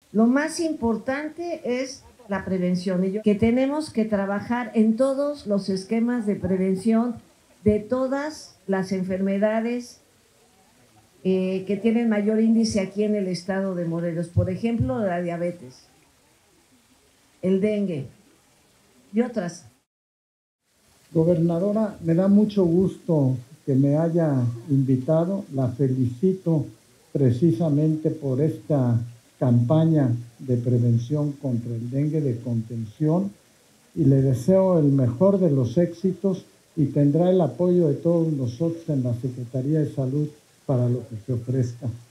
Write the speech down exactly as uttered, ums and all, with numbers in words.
Lo más importante es la prevención y yo, que tenemos que trabajar en todos los esquemas de prevención de todas las enfermedades eh, que tienen mayor índice aquí en el estado de Morelos. Por ejemplo, la diabetes, el dengue y otras. Gobernadora, me da mucho gusto que me haya invitado. La felicito precisamente por esta campaña de prevención contra el dengue, de contención, y le deseo el mejor de los éxitos y tendrá el apoyo de todos nosotros en la Secretaría de Salud para lo que se ofrezca.